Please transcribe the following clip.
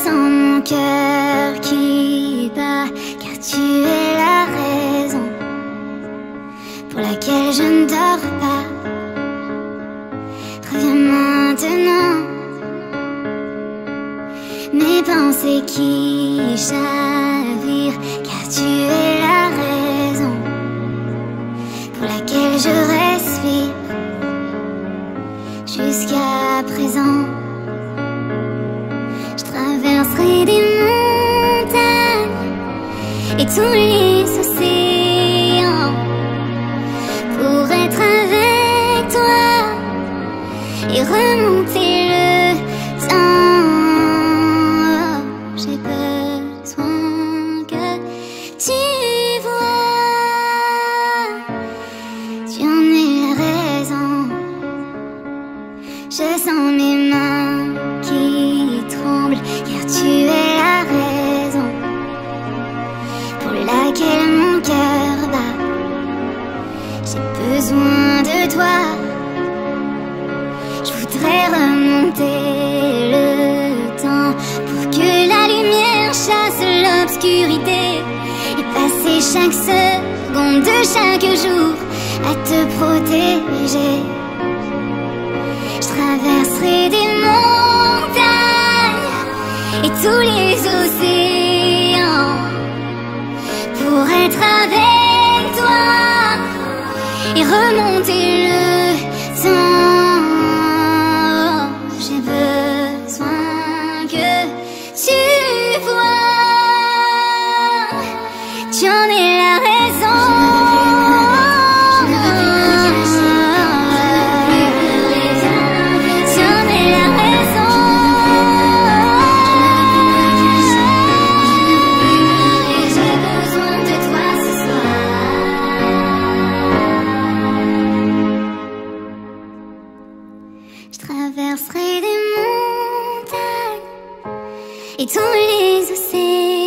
sens mon cœur qui bat, car tu es la raison pour laquelle je ne dors pas. Reviens maintenant, mes pensées qui chavirent, car tu es la raison pour laquelle je respire. Jusqu'à présent, je traverserai des montagnes et tous les océans pour être avec toi et remonter le temps. J'ai besoin que tu vois, tu en es la raison. Je sens mes mains qui tremblent, car tu es la raison pour laquelle mon cœur bat. J'ai besoin de toi. Je voudrais remonter le temps pour que la lumière chasse l'obscurité et passer chaque seconde de chaque jour à te protéger. Je traverserai des montagnes et tous les océans pour être avec toi et remonter le temps. J'ai besoin que tu vois, tu en es la raison. Je traverserai des montagnes et tous les océans